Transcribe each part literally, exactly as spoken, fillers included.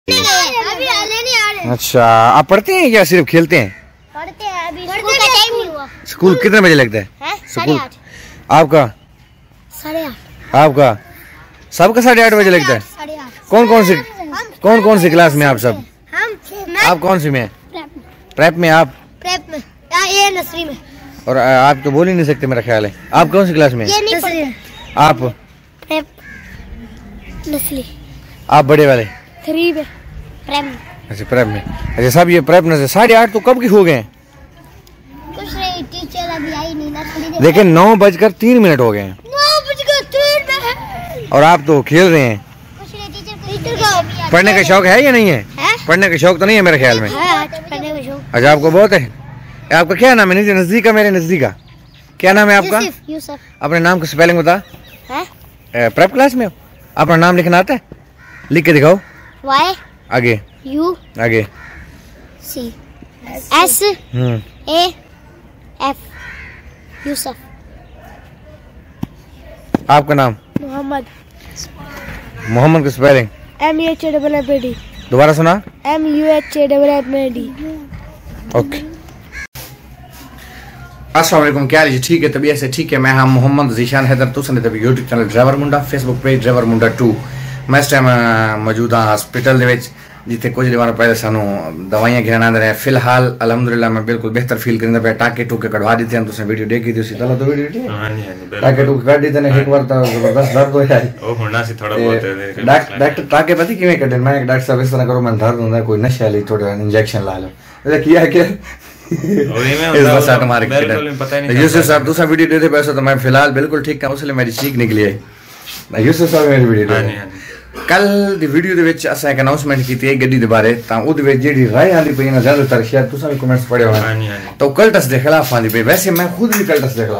अभी नहीं आ रहे। अच्छा, आप पढ़ते हैं या सिर्फ खेलते हैं? पढ़ते हैं, अभी स्कूल का टाइम नहीं हुआ। स्कूल कितने बजे लगता है? साढ़े आठ। आपका? साढ़े आठ। आपका? सबका साढ़े आठ बजे लगता है। साढ़े आठ। कौन कौन सी कौन कौन सी क्लास में आप सब? हम आप कौन सी में? प्रेप में। आप प्रेप में या ये नर्सरी में। और आप तो बोल ही नहीं सकते मेरा ख्याल है। आप कौन सी क्लास में? ये नहीं पढ़ते। आप? Prep nursery. आप बड़े वाले? थ्री में। प्रेप में। अच्छा, प्रेप में। अच्छा, सब ये प्रेप में से साढ़े आठ तो कब की हो गए? कुछ नहीं, टीचर अभी आई नहीं ना। लेकिन नौ बजकर तीन मिनट हो गए हैं। नौ बजकर तीन मिनट और आप तो खेल रहे हैं। कुछ नहीं, टीचर टीचर का पढ़ने का शौक है या नहीं है? है? पढ़ने का शौक तो नहीं है मेरे ख्याल में। है, पढ़ने का शौक। अच्छा, आपको बहुत है। आपका क्या नाम है? नजदीक का, मेरे नजदीक का क्या नाम है आपका? यूसुफ। अपने नाम का स्पेलिंग बता। है? प्रेप क्लास में हो? अपना नाम लिखना आता है? लिख के दिखाओ। वाई आगे यू आगे C S A F Yusuf. आपका नाम? मोहम्मद। मोहम्मद का spelling? M U H A double F A D. दोबारा सुना। M U H A double F A D. Okay. अस्सलाम वालेकुम, क्या हाल है? ठीक है, तबीयत से ठीक है। मैं हाँ मोहम्मद जीशान हैदर, तुसन तभी यूट्यूब चैनल ड्राइवर मुंडा, फेसबुक पेज ड्राइवर मुंडा टू। मैं इस टाइम मौजूद हाँ हॉस्पिटल ਦੇ ਵਿੱਚ जिथे कुछ दिन पहले सानू दवाइयां घेना आंदे रहे। फिलहाल अलहमदुलिल्लाह मैं बिल्कुल बेहतर फील करिंदा पे। टाके टूके कढ़वा दिते हैं, तुसें वीडियो देखी थी? तला तो वीडियो ठीक है। हां जी हां जी, टाके टूके कढ़ दिते ने। एक बार तो जबरदस्त दर्द होया है। ओ होना सी थोड़ा बहुत है। डॉक्टर टाके पता किवें कढे? मैं एक डॉक्टर साहब इस तरह करो, मैं दर्द होंदा है, कोई नशा ले थोड़ा इंजेक्शन ला लो। ये किया क्या इस बस आट मार के कढे। यूसुफ साहब दूसरा वीडियो देते पैसा तो मैं फिलहाल बिल्कुल ठीक है, उसले मेरी चीख निकली है। यूसुफ साहब मेरी वीडियो हां जी हां कल दी वीडियो दे विच असा एक अनाउंसमेंट की थी गड्डी दे बारे। ता उदे विच जेडी राय आंदी पई ना, ज्यादातर शायद तुसा भी कमेंट्स पढ़े होने। हां जी हां तो कल्टस दे खिलाफ आंदी पई। वैसे मैं खुद भी कल्टस दे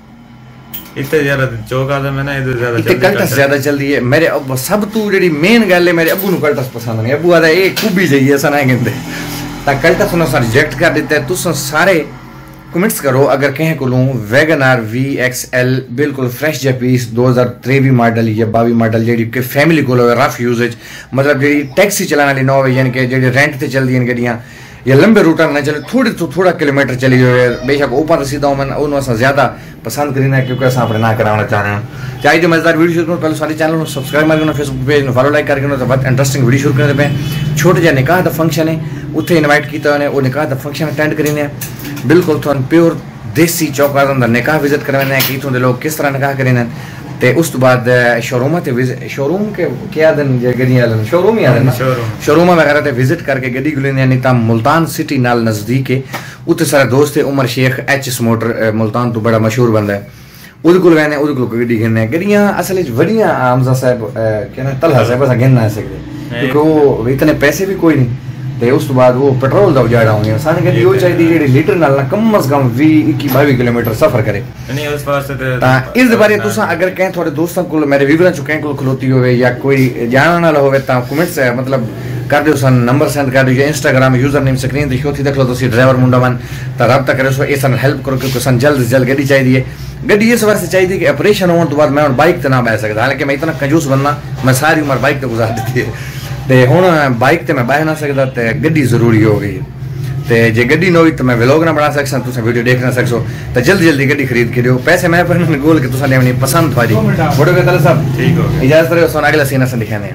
खिलाफ। इतने ज्यादा चौक आदम है ना, इधर ज्यादा इतने कल्टस ज्यादा चलदी है। मेरे अब सब तू जेडी मेन गल है, मेरे अब्बू नु कल्टस पसंद नहीं। अब्बू आदा ए खूबी चाहिए ऐसा ना कहंदे। ता कल्टस नु सारे रिजेक्ट कर देते हैं। तुसा सारे कमेंट्स करो अगर कहीं को लूँ Wagon R V X L बिल्कुल फ्रेश जा पीस दो हज़ार तेवी मॉडल या बावी मॉडल जी के फैमिली को रफ यूजेज, मतलब जी टैक्सी चलाने वाली नौ यानी कि जी रेंट से चलती गड्डियाँ या लंबे रूटा में चले, थोड़ी तो थोड़ा किलोमीटर चली जो है। बेशक ऊपर सीधा मैं उन्होंने ज़्यादा पसंद करना क्योंकि अस अपने ना कराना चाह रहे हैं। चाहिए जो मजेदार वीडियो शुरू करो, पहले सारे चैनल को सब्सक्राइब मार, फेसबुक पेज में फॉलो लाइक करके तो बहुत इंटरेस्टिंग वीडियो शुरू करते पे। छोटे जहा निकाह का फंक्शन है, उत्थे इन्वाइट किया उन्हें, वो निकाह का फंक्शन अटेंड करें। बिल्कुल थोड़ा प्योर देसी चौक आदम दा निकाह विजिट करवाने कि इतों दे लोग किस तरह निकाह करें। ते उस तो बाद शोरूम ते विजिट शोरूम के क्या दिन गड्डी वाले शोरूम ही आदन ना शोरूम वगैरह ते विजिट करके गड्डी को लेने यानी ताम मुल्तान सिटी नाल नजदीक है। उत्ते सारा दोस्त है Umar Sheikh H S motor Multan तो बड़ा मशहूर बंदा है। उद को गए उद को गड्डी गिनने गड्डियां असल च वडियां आमजा साहब कहना तलहा साहब असा गिन ना सकते क्योंकि वो इतने पैसे भी कोई नहीं। ते उस तो बाद वो पेट्रोल दा उजाड़ा होंगे साने गड्डी वो चाहिए जेडी लीटर नाल ना कम अज कम बीस इक्कीस बाईस किलोमीटर सफर करे। नहीं उस वास्ते ते ता इस बारे तुसा अगर कहीं थोड़े दोस्तों को मेरे व्यूअर चो कहीं को खलोती होवे या कोई जानने वाला होवे ता कमेंट्स मतलब कर दियो, सन नंबर सेंड कर दियो, इंस्टाग्राम यूजर नेम स्क्रीन ते होती देख लो तुसी ड्राइवर मुंडा मन ता रब्ता करे सो इसन हेल्प करो क्योंकि सन जल्द से जल्द गड्डी चाहिए। गड्डी इस बार से चाहिए कि ऑपरेशन होने तो बाद मैं बाइक ते ना बह सकता, हालांकि मैं इतना कंजूस बनना मैं सारी उम्र बाइक ते गुजार दी है। ते हुण बाइक ते मैं बह ना सकता, ते गड्डी जरूरी हो गई। ते जे गड्डी न हुई तो मैं व्लॉग ना बना सकसा, तुसा वीडियो देख ना सकसो, तो जल्दी जल्दी गड्डी खरीद के दियो। पैसे मैं पर गोल के तुसा लेवनी पसंद थोड़ी फोटो के तले सब ठीक हो इजाजत रहे सोना अगला सीना से दिखाने।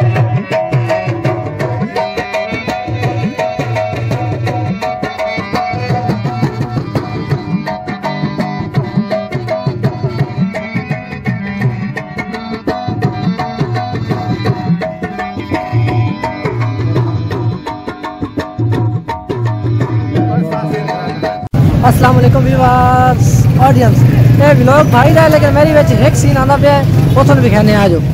अस्सलाम वालेकुम व्यूअर्स ऑडियंस, ये व्लॉग भाई रहा लेकिन मेरी विच एक सीन आंदा पे वो तुहानू दिखाने आ जाओ।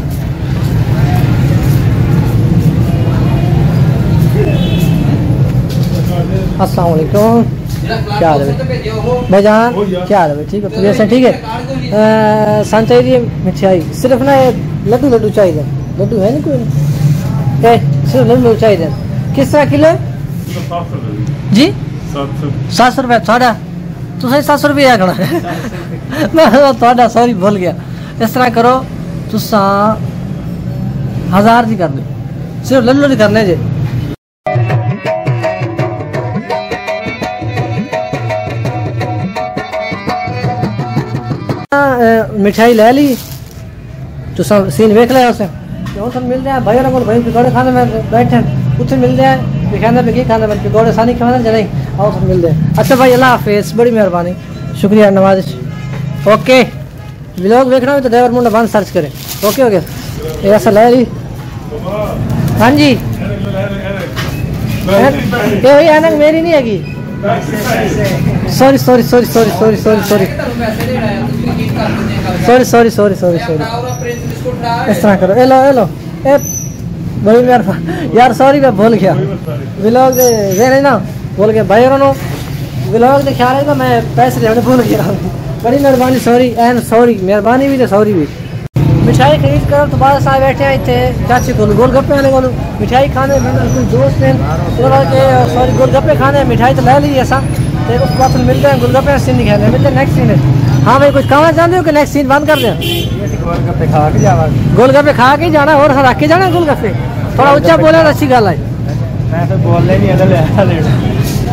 अस्सलाम वालेकुम, क्या हाल है भाईजान? क्या हाल है? ठीक है तबीयत से ठीक है। सन चाहिए मिठाई सिर्फ ना लड्डू लड्डू चाहिए। लड्डू है नहीं कोई? ए सिर्फ लड्डू चाहिए। किस तरह किलो जी? सात सौ रुपया थोड़ा तुम सात सौ रुपया आखना मैं थोड़ा सॉरी भूल गया। इस तरह करो तुसा हजार दी कर दो सिर्फ लल्लू लल्लू करने जे। मिठाई ले ली तो सब सीन वेख लिया उसे जो सब मिल जाए भाई और भाई पकौड़े खाने में बैठे कुछ मिल जाए दिखाने में की खाने में पकौड़े सानी खाने चले आओ सब मिल जाए। अच्छा भाई अल्लाह हाफिज़, बड़ी मेहरबानी, शुक्रिया नवाजिश। ओके व्लॉग देखना हो तो ड्राइवर मुंडा बंद सर्च करें। ओके ओके ये ऐसा ले ली। हाँ जी ये भाई ऐनक मेरी नहीं हैगी। Sorry sorry sorry sorry sorry sorry sorry sorry sorry sorry sorry sorry इस तरह करो। एलो एलो ए बड़ी मेहरबानी यार, सॉरी मैं भूल गया व्लॉग दे नहीं ना भूल गया भाई और व्लॉग दे ख्याल है तो मैं पैसे देने भूल गया। बड़ी मेहरबानी, सॉरी एंड सॉरी, मेहरबानी भी तो सॉरी भी। मिठाई खरीद कर तो बाद साहब बैठे आए थे चाची को गोलगप्पे वाले को मिठाई खाने कुछ दोस्त ने सॉरी गोलगप्पे खाने मिठाई तो ले ली ऐसा तो उस बाद मिलते हैं गोलगप्पे सीन नहीं खाने मिलते नेक्स्ट सीन है। हाँ भाई कुछ कहना चाहते हो कि नेक्स्ट सीन बंद कर दें? गोलगप्पे खा के जाना गोलगप्पे खा के जाना और रख के जाना गोलगप्पे। थोड़ा ऊंचा बोले तो अच्छी गल है। मैं तो बोलने नहीं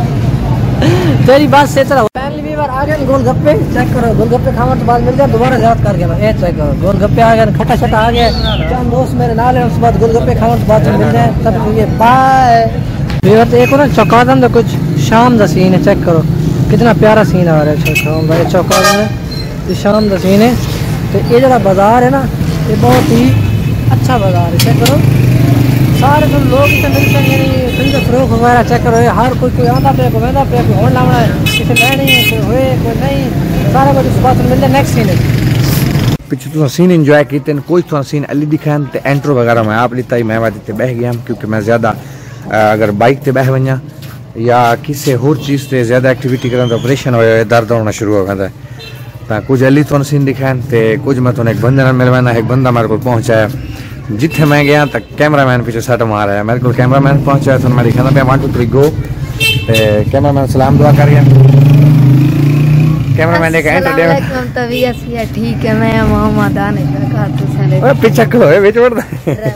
तेरी बात से चला आ गए गोलगप्पे चेक करो। गोलगप्पे खाने के बाद मिल जाए दोबारा याद कर गया ये चेक करो गोलगप्पे आ गए खट्टा छट्टा आ गया चांद दोस्त मेरे नाल है उसके बाद गोलगप्पे खाने के बाद मिल जाए तब ये बाय। तो एक ना चौकादन तो कुछ शाम का सीन है चेक करो कितना प्यारा सीन आ रहा है भाई चौकादन है शाम का सीन है। तो ये जरा बाजार है ना ये बहुत ही अच्छा बाजार है चेक करो सारे तो लोग इसे मिलते हैं यानी खरीद फरोख वगैरह चेक करो हर कोई कोई आंदा पे कोई वहदा पे कोई होने लाना है किसी लेनी है कोई हुए कोई नहीं सारा कुछ इस बात में मिलता है। नेक्स्ट सीन है पिछले तो सीन एंजॉय किए कोई तो सीन अली दिखान तो एंट्रो वगैरह मैं आप लिता ही मैं वादी बह गया क्योंकि मैं ज़्यादा अगर बाइक से बह वजा या किसी होर चीज़ से ज़्यादा एक्टिविटी करें तो ऑपरेशन हो दर्द होना शुरू हो जाता है। तो कुछ अली तो सीन दिखान तो कुछ मैं तो एक बंदे मिलवाना एक बंदा मेरे को पहुँचाया जिथे मैं गया तो कैमरामैन पीछे सट मार है मेरे को कैमरामैन पहुंचा तो मैं दिखाना पे one two three go cameraman सलाम दुआ कर गया कैमरामैन एक एंटरटेनमेंट तबीयत है ठीक है मैं मोहम्मद आने का तो ओए पीछे खलो है बीच में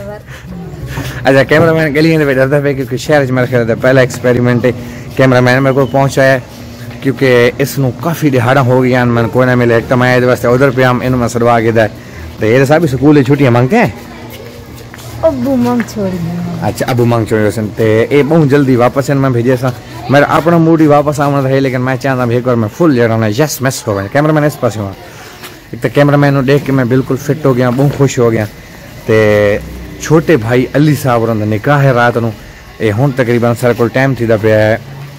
अच्छा कैमरामैन गली में बैठा था क्योंकि शहर में मेरे ख्याल पहला एक्सपेरिमेंट है कैमरामैन मेरे को पहुंचाया क्योंकि इसनों काफ़ी दिहाड़ा हो गया मैंने कोई ना मिले एक तो मैं वास्ते उधर पे हम इन में सड़वा के तो ये साहब स्कूल की छुट्टियां मांगते हैं अबू मांग छोड़ी। अच्छा अबू मांग छोड़ी सन ते ए बहुत जल्दी वापस इन मैं भेजे सा मेरा अपना मूड ही वापस आना था लेकिन मैं चाहता एक बार मैं फुल जरा ना यस मैस हो गया कैमरामैन इस पास हुआ एक तो कैमरामैन को देख के मैं बिल्कुल फिट हो गया बहुत खुश हो गया। तो छोटे भाई अली साहब और निकाह है रात को ये हूँ तकरीबन सारे को टाइम थी पे है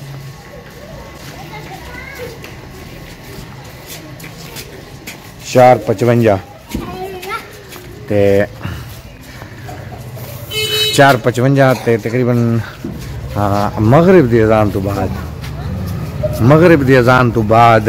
चार पचवंजा ते चार पचवंजा ते तकरीबन हाँ मगरिब की अजान तो बाद मगरिब की अजान तो बाद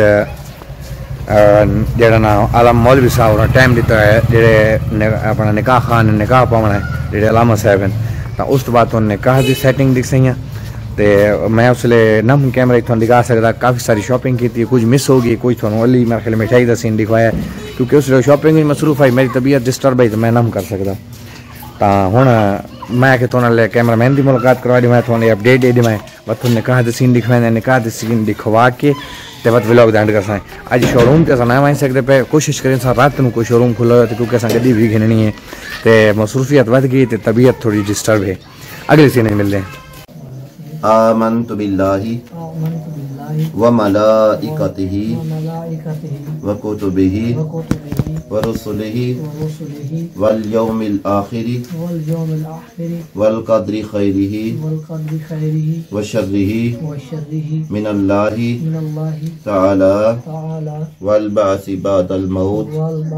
जरा ना आलम मौलवी साहब ने टाइम दिता है जेडे अपना निकाह खान निकाह पावना है जेडे अलामा साहब हैं तो उस तो बाद उन्होंने निकाह की सैटिंग दिख सही तो मैं उसले नम कैमरा इतों दिखा सकता काफ़ी सारी शॉपिंग की थी कुछ मिस हो गई कोई थोड़ा अली मेरे ख्याल मिठाई का सीन दिखवाया क्योंकि उस शॉपिंग में मसरूफ आई मेरी तबीयत डिस्टर्ब आई तो मैं नम कर सकता तो हूँ मैं कि थोड़ा कैमरामैन की मुलाकात करवा दी मैं थोड़ी अपडेट दे दी मैं बस निकाह के सीन दिखवाए निकाह के सीन दिखवा के तो बस व्लॉग एंड कर अज शोरूम से ना वही सकते पे कोशिश करें रात को कोई शोरूम खुला हो तो क्योंकि अस गड्डी भी घिननी है तो मसरूफियत बढ़ गई तो तबीयत थोड़ी डिस्टर्ब है। अगले सीन मिलते हैं। आमन्तु बिल्लाहि व मलाइकतिहि व कुतुबिहि व रुसुलिहि वल यौमिल आखिरि वल कद्रि खैरिहि व शर्रिहि मिनल्लाहि तआला वल बासी बादल मौत।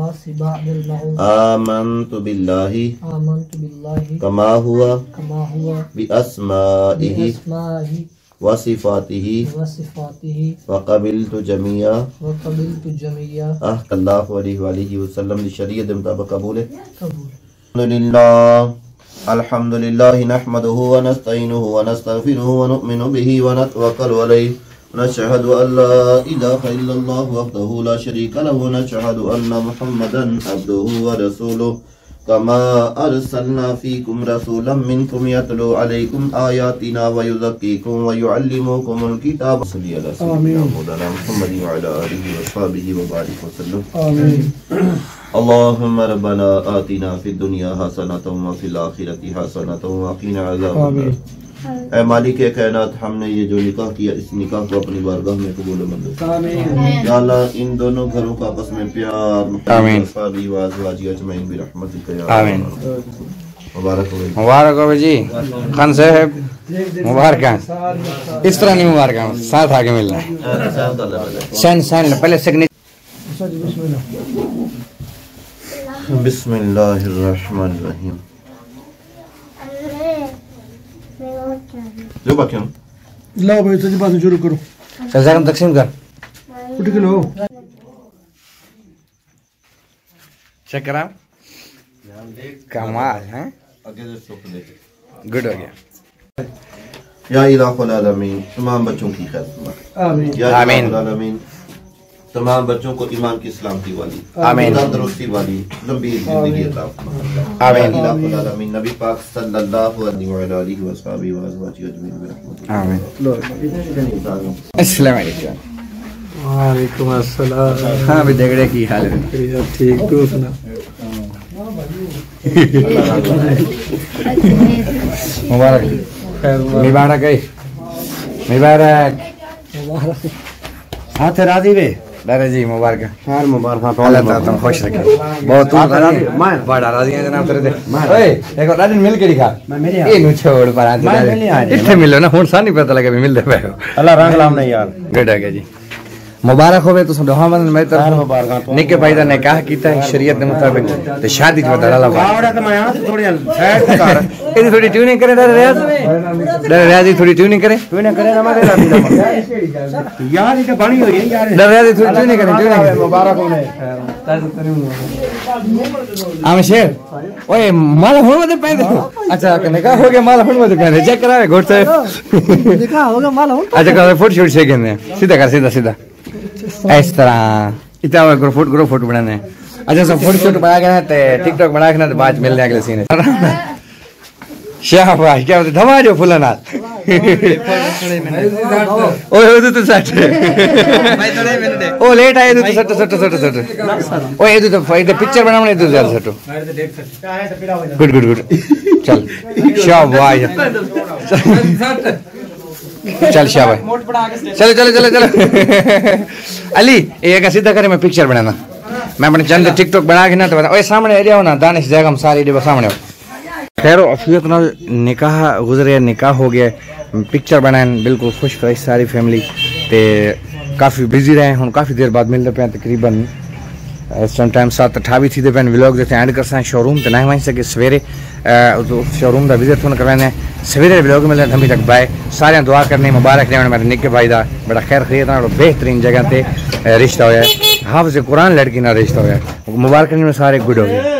आमन्तु बिल्लाहि कमा हुआ बि अस्माइहि व सिफातिहि व क़बिलतु जमिया अल्लाहु अलैहि वसल्लम शरीयत मुताबिक कबूल है। अल्हम्दुलिल्लाह अल्हम्दुलिल्लाह नहमदुहु व नस्तईनुहु व नस्तगफिरुहु व नु'मिनु बिही व नतवक्कलु अलैहि व नशहदु अल्ला इलाहा इल्लल्लाह वहदहु ला शरीका लहु व नशहदु अन्ना मुहम्मदन अब्दुहु व रसूलुहु कमा अरसलना फीकुम रसूलन मिनकुम यतलू अलैकुम आयातिना व युज़क्कीकुम व युअल्लिमुकुमुल किताब सल्लल्लाहु अलैहि व सल्लम। आमीन। अल्लाहुम्मा रब्बना आतिना फिद दुनिया हसनतन व फिल आखिरति हसनतन व क़िना अज़ाबन्नार। ऐ मालिक कायनात, हमने ये जो निकाह किया इस निकाह को अपनी बारगाह में कबूल मंजूर कर। या अल्लाह इन दोनों घरों का आपस में प्यार आमीन आमीन। मुबारक हो मुबारक हो जी खान साहब, मुबारक। इस तरह नहीं मुबारक, साथ आगे मिलना है। शन शन पहले सिग्नेचर। बिस्मिल्लाहिर्रहमानिर्रहीम। लो बाकी लो भाई तो बात शुरू करो। चल जरा तकसीम कर। उठ के लो। चेक करा। कमाल है। गुड हो गया। या इलाहुल आलमीन, तमाम बच्चों की खैर फरमा। आमीन। या इलाहुल आलमीन, तमाम बच्चों को ईमान की सलामती वाली, आमीन, तंदुरुस्ती वाली लंबी जिंदगी अता फरमा। आमीन। इलाहुल आलमीन, नबी पाक सल्लल्लाहु अलैहि व आलिहि वसहबिहि व अज़वाजिहि अजमईन बिरहमतिक। आमीन। अस्सलाम वालेकुम। वालेकुम अस्सलाम। हाँ भी झगड़े की हाल है। ठीक तू सुना। मुबारक मुबारक है मुबारक। हाथ राजी वे दादा जी मुबारक। यार मुबारक। अल्लाह ताला तुम खुश रखे। बहुत तू राजी मैं बड़ा राजी है जनाब तेरे दे। ओए देखो दादी मिल के दिखा। मैं मेरे ये नु छोड़ पर आ इथे मिलो ना हुन सा नहीं पता लगे मिलदे पे हो। अल्लाह रंग लाम नहीं यार। गुड है जी। मुबारक होवे तो दोहा मन मैं तरफ निके भाई दा निकाह कीता है शरीयत के मुताबिक ते शादी च दलाला आवड़ा तो मैं यहां से थोड़ी साइड कर एदी थोड़ी ट्यूनिंग करे दर रियाज दर रियाज थोड़ी ट्यूनिंग करे ट्यूनिंग करे ना मारे दादी दा यार ये तो बनी हुई है यार दर रियाज थोड़ी ट्यूनिंग करे ट्यूनिंग मुबारक होने आम शेर ओए माला हुन मत पहन। अच्छा निकाह हो गया माला हुन मत पहन चेक करावे घोट से निकाह हो गया माला हुन। अच्छा कर फोटो शूट से करने सीधा कर सीधा सीधा इस तरह इतना ग्रुप फोटो ग्रुप फोटो बनाने। अच्छा सब फोटो शूट बना के ना ते टिकटॉक बना के ना तो बाद मिलने अगले सीन है। शाबाश क्या होता धमा जो फुला नाल ओए ओ तो सट ओ लेट आए तो सट सट सट सट ओए ये तो फाइट पिक्चर बनाने तो ज्यादा सट गुड गुड गुड चल शाबाश चल शाबाश चलो चलो चलो चलो अली एक सीधा करे मैं पिक्चर बनाना मैं अपने चंद टिकटॉक बना के ना तो ओए सामने एरिया हो ना दानिश जगम सारी एरिया सामने हो। खैर अफियत नाल निकाह गुजरे निकाह हो गया पिक्चर बनाए बिल्कुल खुश फ्रेश सारी फैमिली ते काफ़ी बिजी रहे हुन काफ़ी देर बाद मिलते पे तकरीबन इस टाइम सात अठावी थी पे व्लॉग जैसे एंड कर शोरूम तो ना वहीं सके सवेरे शोरूम का विजिट फोन करवाने सवेरे व्लॉग मिलने अभी तक बाय सारे दुआ करने मुबारक देने मेरे निके भाई का बड़ा खैर खरीद बेहतरीन जगह पे रिश्ता होया हाफिज़ कुरान लड़की ना रिश्ता होया मुबारक में सारे गुड हो गए।